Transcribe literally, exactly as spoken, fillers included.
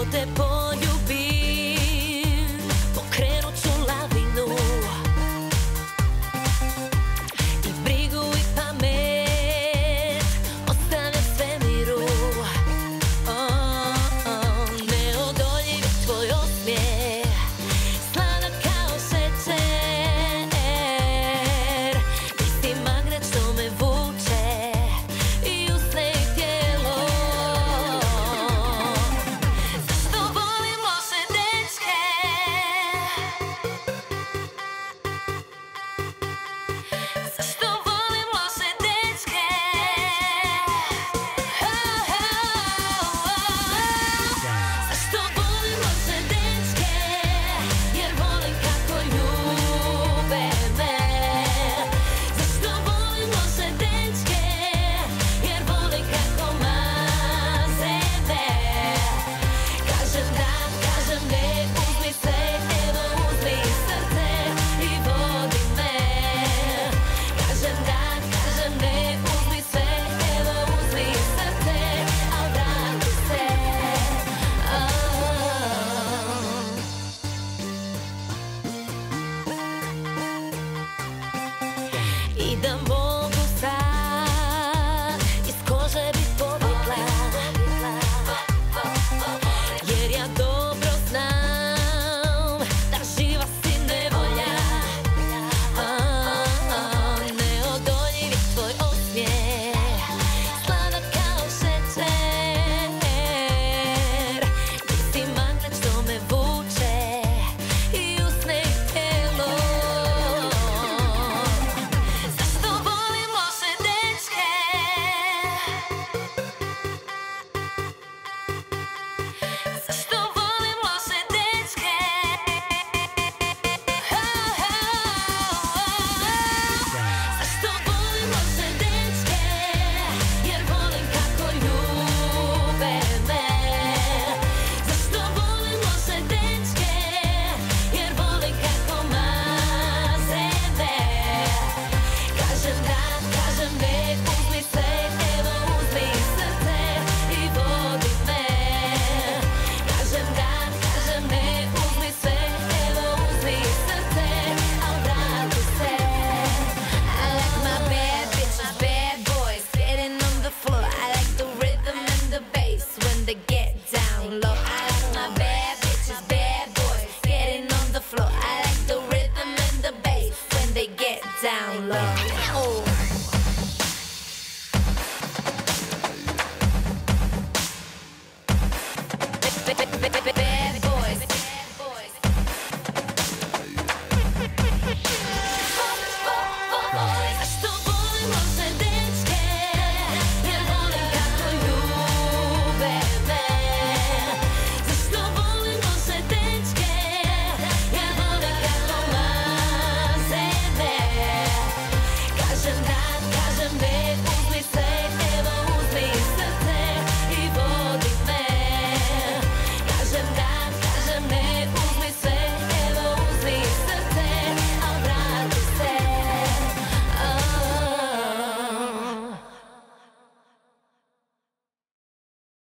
te poljubim, pokrenut ću lavinu i brigu i pamet ostavljam svemiru. Oh, oh, neodoljiv je tvoj osmijeh, sladak kao šećer. Ti si magnet što me vuče i usne i tijelo. Zašto volim loše dečke? Zašto volim loše dečke? Oh, oh, oh. Zašto volim loše dečke? Jer volim kako ljube me. Zašto volim loše dečke? Jer volim kako maze me. Kažem da, kažem ne, uzmi sve, evo uzmi srce i vodi me. Kažem da, kažem ne, uzmi sve, evo uzmi srce, a vrati se. I da mogu sad iz kože bit pobjegla, jer ja dobro znam da živa si nevolja. Neodoljiv je tvoj osmijeh, sladak kao šećer. Ti si magnet što me vuče i usne i tijelo. Zašto volim loše dečke? Zašto volim loše dečke? Oh, oh, oh. Zašto volim loše dečke? Jer volim kako ljube me. Zašto volim loše dečke? Jer volim kako maze me. Kažem da, kažem ne, uzmi sve, evo uzmi srce i vodi me. Kažem da, kažem ne, uzmi sve, evo uzmi srce, a vrati se. I like my bad bitches, bad boys, getting on the floor. I like the rhythm and the bass when they get down low. I like my bad bitches, bad boys, getting on the floor. I like the rhythm and the bass when they get down low. Oh.